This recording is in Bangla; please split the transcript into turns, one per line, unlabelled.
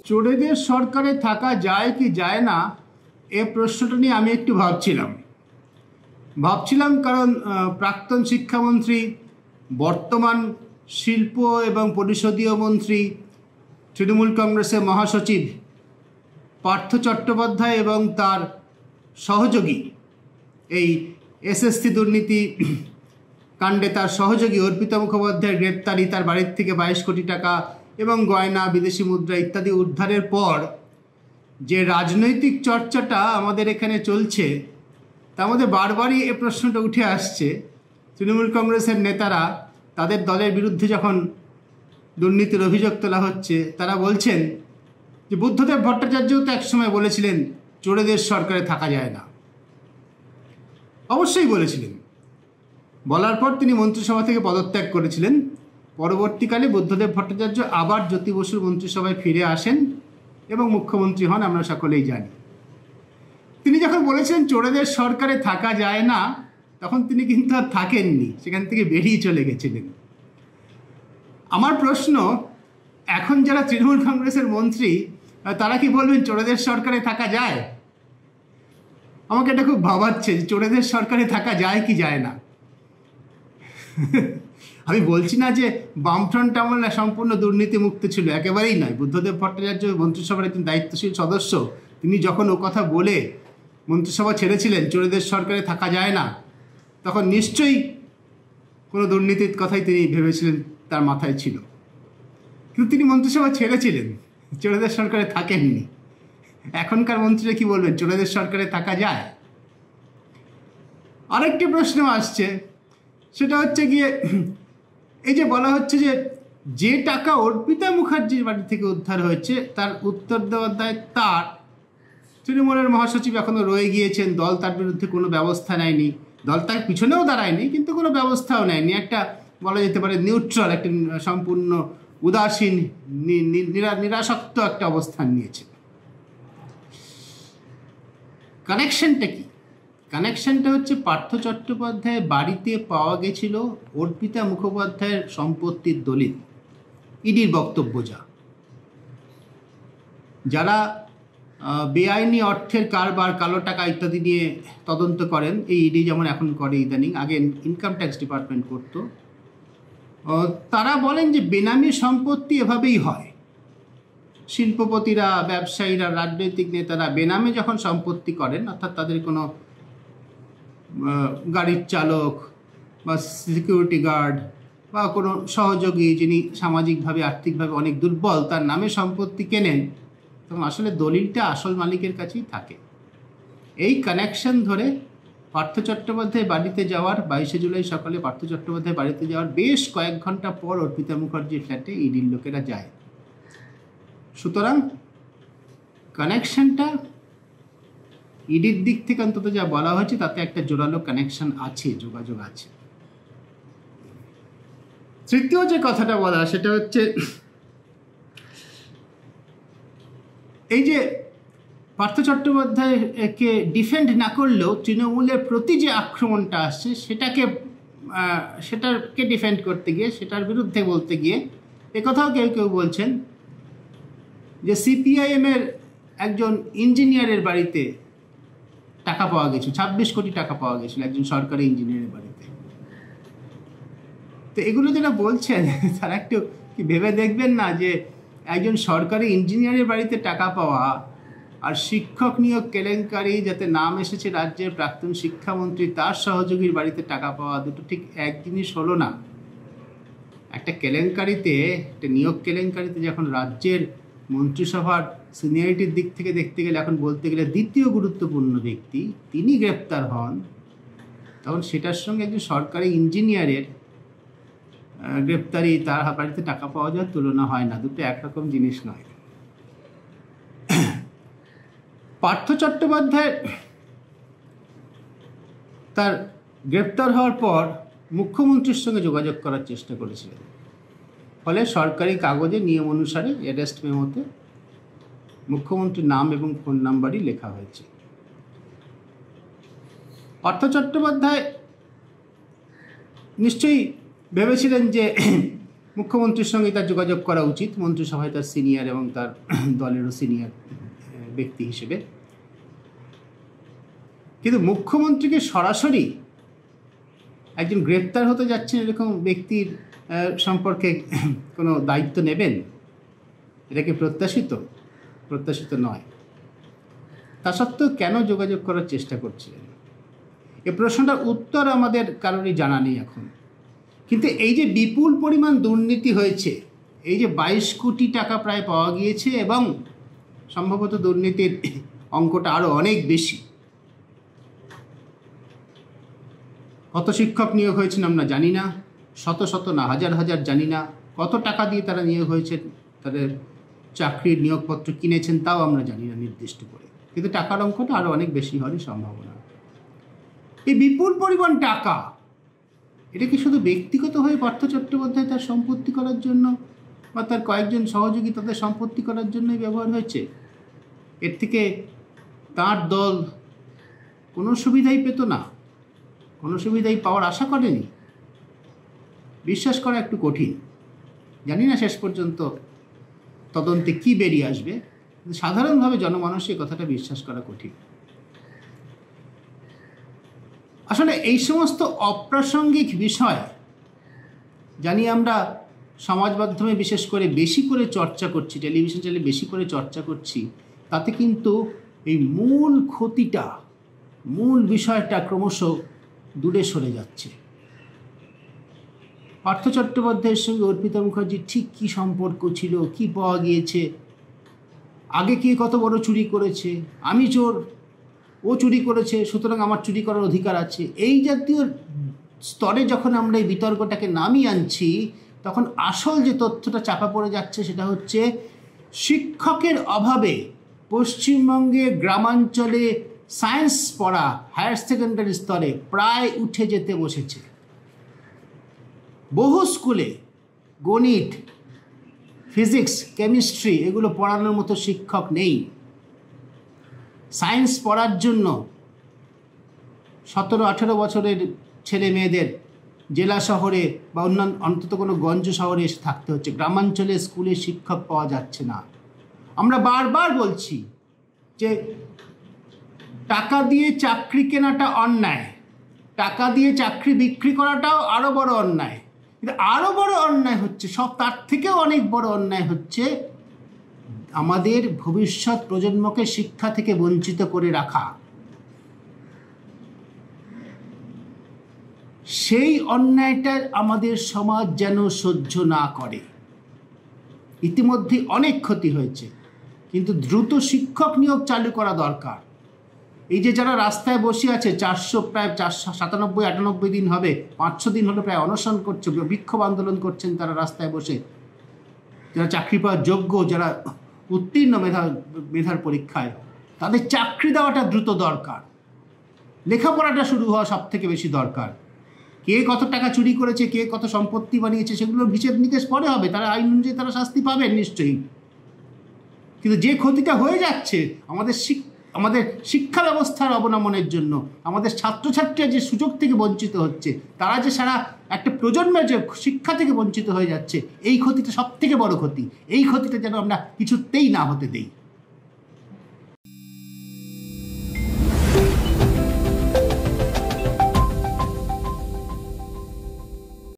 চোরেদের সরকারে থাকা যায় কি যায় না এ প্রশ্নটা নিয়ে আমি একটু ভাবছিলাম কারণ প্রাক্তন শিক্ষামন্ত্রী, বর্তমান শিল্প এবং পরিষদীয় মন্ত্রী, তৃণমূল কংগ্রেসের মহাসচিব পার্থ চট্টোপাধ্যায় এবং তার সহযোগী, এই এসএসসি দুর্নীতি কাণ্ডে তার সহযোগী অর্পিতা মুখোপাধ্যায়ের গ্রেপ্তারি, তার বাড়ির থেকে 22 কোটি টাকা এবং গয়না, বিদেশি মুদ্রা ইত্যাদি উদ্ধারের পর যে রাজনৈতিক চর্চাটা আমাদের এখানে চলছে তার মধ্যে বারবারই এ প্রশ্নটা উঠে আসছে। তৃণমূল কংগ্রেসের নেতারা তাদের দলের বিরুদ্ধে যখন দুর্নীতির অভিযোগ তোলা হচ্ছে, তারা বলছেন যে বুদ্ধদেব ভট্টাচার্যও তো একসময় বলেছিলেন চোরেদের সরকারে থাকা যায় না। অবশ্যই বলেছিলেন, বলার পর তিনি মন্ত্রিসভা থেকে পদত্যাগ করেছিলেন। পরবর্তীকালে বুদ্ধদেব ভট্টাচার্য আবার জ্যোতি বসুর মন্ত্রিসভায় ফিরে আসেন এবং মুখ্যমন্ত্রী হন, আমরা সকলেই জানি। তিনি যখন বলেছেন চোরেদের সরকারে থাকা যায় না, তখন তিনি কিন্তু আর থাকেননি, সেখান থেকে বেরিয়ে চলে গেছিলেন। আমার প্রশ্ন, এখন যারা তৃণমূল কংগ্রেসের মন্ত্রী তারা কি বলবেন চোরেদের সরকারে থাকা যায়? আমাকে এটা খুব ভাবাচ্ছে, চোরেদের সরকারে থাকা যায় কি যায় না। আমি বলছি না যে বামফ্রন্ট আমলে সম্পূর্ণ দুর্নীতি মুক্ত ছিল, একেবারেই নয়। বুদ্ধদেব ভট্টাচার্য মন্ত্রিসভার একজন দায়িত্বশীল সদস্য, তিনি যখন ও কথা বলে মন্ত্রিসভা ছেড়েছিলেন চোরেদের সরকারে থাকা যায় না, তখন নিশ্চয়ই কোনো দুর্নীতির কথাই তিনি ভেবেছিলেন, তার মাথায় ছিল। কিন্তু তিনি মন্ত্রিসভা ছেড়েছিলেন, চোরেদের সরকারে থাকেননি। এখনকার মন্ত্রীরা কি বলবেন চোরেদের সরকারে থাকা যায়? আরেকটি প্রশ্ন আসছে, সেটা হচ্ছে গিয়ে এই যে বলা হচ্ছে যে টাকা অর্পিতা মুখার্জির বাড়ি থেকে উদ্ধার হয়েছে তার উত্তর দেওয়ার দায় তার। তৃণমূলের মহাসচিব এখনও রয়ে গিয়েছেন, দল তার বিরুদ্ধে কোনো ব্যবস্থা নেয়নি, দল তার পিছনেও দাঁড়ায়নি, কিন্তু কোনো ব্যবস্থাও নেয়নি। একটা বলা যেতে পারে নিউট্রাল, একটা সম্পূর্ণ উদাসীন, নিরাসক্ত একটা অবস্থান নিয়েছে। কানেকশনটা কি? কানেকশনটা হচ্ছে পার্থ চট্টোপাধ্যায়ের বাড়িতে পাওয়া গেছিল অর্পিতা মুখোপাধ্যায়ের সম্পত্তির দলিল। ইডির বক্তব্য যারা বেআইনি অর্থের কারবার, কালো টাকা ইত্যাদি নিয়ে তদন্ত করেন, এই ইডি যেমন এখন করে ইদানিং, আগে ইনকাম ট্যাক্স ডিপার্টমেন্ট করত, তারা বলেন যে বেনামি সম্পত্তি এভাবেই হয়। শিল্পপতিরা, ব্যবসায়ীরা, রাজনৈতিক নেতারা বেনামে যখন সম্পত্তি করেন, অর্থাৎ তাদের কোনো গাড়ির চালক বা সিকিউরিটি গার্ড বা কোনো সহযোগী যিনি সামাজিকভাবে আর্থিকভাবে অনেক দুর্বল, তার নামে সম্পত্তি কেনেন, তখন আসলে দলিলটা আসল মালিকের কাছেই থাকে। এই কানেকশন ধরে পার্থ চট্টোপাধ্যায় বাড়িতে যাওয়ার 22শে জুলাই সকালে পার্থ চট্টোপাধ্যায় বাড়িতে যাওয়ার বেশ কয়েক ঘন্টা পর অর্পিতা মুখার্জির ফ্ল্যাটে ইডির লোকেরা যায়। সুতরাং কানেকশনটা ইডির দিক থেকে অন্তত যা বলা হয়েছে তাতে একটা জোরালো কানেকশন আছে, যোগাযোগ আছে। তৃতীয় যে কথাটা বলা সেটা হচ্ছে এই যে পার্থ চট্টোপাধ্যায়কে ডিফেন্ড না করলেও তৃণমূলের প্রতি যে আক্রমণটা আসছে সেটাকে ডিফেন্ড করতে গিয়ে, সেটার বিরুদ্ধে বলতে গিয়ে একথাও কেউ বলছেন যে সিপিআইএমের একজন ইঞ্জিনিয়ারের বাড়িতে টাকা পাওয়া গেছিল, 26 কোটি টাকা পাওয়া গেছিল একজন সরকারি ইঞ্জিনিয়ারের বাড়িতে। তো এগুলো যারা বলছেন তারা একটু কি ভেবে দেখবেন না যে একজন সরকারি ইঞ্জিনিয়ারের বাড়িতে টাকা পাওয়া আর শিক্ষক নিয়োগ কেলেঙ্কারি, যাতে নাম এসেছে রাজ্যের প্রাক্তন শিক্ষামন্ত্রী, তার সহযোগীর বাড়িতে টাকা পাওয়া, দুটো ঠিক এক জিনিস হলো না। একটা কেলেঙ্কারিতে, একটা নিয়োগ কেলেঙ্কারিতে যখন রাজ্যের মন্ত্রিসভার সিনিয়রিটির দিক থেকে দেখতে গেলে, এখন বলতে গেলে দ্বিতীয় গুরুত্বপূর্ণ ব্যক্তি, তিনি গ্রেপ্তার হন, তখন সেটার সঙ্গে একজন সরকারি ইঞ্জিনিয়ারের গ্রেপ্তারি, তার বাড়িতে টাকা পাওয়া যাওয়ার তুলনা হয় না, দুটো একরকম জিনিস নয়। পার্থ চট্টোপাধ্যায় তার গ্রেপ্তার হওয়ার পর মুখ্যমন্ত্রীর সঙ্গে যোগাযোগ করার চেষ্টা করেছিলেন, ফলে সরকারি কাগজে নিয়ম অনুসারে অ্যারেস্ট মেমোতে মুখ্যমন্ত্রীর নাম এবং ফোন নাম্বারই লেখা হয়েছে। পার্থ চট্টোপাধ্যায় নিশ্চয়ই ভেবেছিলেন যে মুখ্যমন্ত্রীর সঙ্গে তার যোগাযোগ করা উচিত, মন্ত্রিসভায় তার সিনিয়র এবং তার দলেরও সিনিয়র ব্যক্তি হিসেবে। কিন্তু মুখ্যমন্ত্রীকে সরাসরি একজন গ্রেপ্তার হতে যাচ্ছেন এরকম ব্যক্তির সম্পর্কে কোনো দায়িত্ব নেবেন, এটা কি প্রত্যাশিত নয়। তা সত্ত্বেও কেন যোগাযোগ করার চেষ্টা করছিলেন, এই প্রশ্নটার উত্তর আমাদের কারোরই জানা নেই এখন। কিন্তু এই যে বিপুল পরিমাণ দুর্নীতি হয়েছে, এই যে 22 কোটি টাকা প্রায় পাওয়া গিয়েছে এবং সম্ভবত দুর্নীতির অঙ্কটা আরও অনেক বেশি। কত শিক্ষক নিয়োগ হয়েছেন আমরা জানি না, শত শত না হাজার হাজার জানি না, কত টাকা দিয়ে তারা নিয়োগ হয়েছেন, তাদের চাকরির নিয়োগপত্র কিনেছেন তাও আমরা জানি না নির্দিষ্ট করে, কিন্তু টাকার অঙ্কটা আরও অনেক বেশি হওয়ারই সম্ভাবনা। এই বিপুল পরিমাণ টাকা, এটা কি শুধু ব্যক্তিগতভাবে পার্থ চট্টোপাধ্যায় তার সম্পত্তি করার জন্য বা তার কয়েকজন সহযোগী তাদের সম্পত্তি করার জন্যই ব্যবহার হয়েছে? এর থেকে তার দল কোনো সুবিধাই পেত না, কোনো সুবিধাই পাওয়ার আশা করেনি। বিশ্বাস করা একটু কঠিন, জানি না শেষ পর্যন্ত তদন্তে কি বেরিয়ে আসবে, সাধারণভাবে জনমানসে কথাটা বিশ্বাস করা কঠিন। আসলে এই সমস্ত অপ্রাসঙ্গিক বিষয় জানি আমরা সমাজ মাধ্যমে বিশেষ করে বেশি করে চর্চা করছি, টেলিভিশন চ্যানেলে বেশি করে চর্চা করছি, তাতে কিন্তু এই মূল ক্ষতিটা, মূল বিষয়টা ক্রমশ দূরে সরে যাচ্ছে। পার্থ চট্টোপাধ্যায়ের সঙ্গে অর্পিতা মুখার্জির ঠিক কী সম্পর্ক ছিল, কি পাওয়া গিয়েছে, আগে কে কত বড় চুরি করেছে, আমি চোর, ও চুরি করেছে সুতরাং আমার চুরি করার অধিকার আছে, এই জাতীয় স্তরে যখন আমরা এই বিতর্কটাকে নামিয়ে আনছি, তখন আসল যে তথ্যটা চাপা পড়ে যাচ্ছে সেটা হচ্ছে শিক্ষকের অভাবে পশ্চিমবঙ্গে গ্রামাঞ্চলে সায়েন্স পড়া হায়ার সেকেন্ডারি স্তরে প্রায় উঠে যেতে বসেছে। বহু স্কুলে গণিত, ফিজিক্স, কেমিস্ট্রি এগুলো পড়ানোর মতো শিক্ষক নেই। সায়েন্স পড়ার জন্য 17-18 বছরের ছেলে মেয়েদের জেলা শহরে বা অন্যান্য অন্তত কোনো গঞ্জ শহরে এসে থাকতে হচ্ছে। গ্রামাঞ্চলে স্কুলে শিক্ষক পাওয়া যাচ্ছে না। আমরা বারবার বলছি যে টাকা দিয়ে চাকরি কেনাটা অন্যায়, টাকা দিয়ে চাকরি বিক্রি করাটাও আরও বড় অন্যায়। কিন্তু আরও বড় অন্যায় হচ্ছে, সব তার থেকেও অনেক বড় অন্যায় হচ্ছে আমাদের ভবিষ্যৎ প্রজন্মকে শিক্ষা থেকে বঞ্চিত করে রাখা। সেই অন্যায়টা আমাদের সমাজ যেন সহ্য না করে। ইতিমধ্যে অনেক ক্ষতি হয়েছে, কিন্তু দ্রুত শিক্ষক নিয়োগ চালু করা দরকার। এই যে যারা রাস্তায় বসে আছে, প্রায় 497-98 দিন হবে, 500 দিন হলো প্রায় অনশন করছে, বিক্ষোভ আন্দোলন করছেন তারা রাস্তায় বসে, যারা চাকরি পাওয়ার যোগ্য, যারা উত্তীর্ণ মেধার পরীক্ষায়, তাদের চাকরি দেওয়াটা দ্রুত দরকার। লেখাপড়াটা শুরু হওয়া সব থেকে বেশি দরকার। কে কত টাকা চুরি করেছে, কে কত সম্পত্তি বানিয়েছে, সেগুলোর হিসেব নিকেশ পরে হবে, তারা আইন অনুযায়ী তারা শাস্তি পাবেন নিশ্চয়ই। কিন্তু যে ক্ষতিটা হয়ে যাচ্ছে আমাদের শিক্ষা ব্যবস্থার অবনমনের জন্য, আমাদের ছাত্রছাত্রীরা যে সুযোগ থেকে বঞ্চিত হচ্ছে, তারা যে সারা একটা প্রজন্মের যে শিক্ষা থেকে বঞ্চিত হয়ে যাচ্ছে, এই ক্ষতিটা সব থেকে বড় ক্ষতি। এই ক্ষতিটা যেন আমরা কিছুতেই না হতে দেই।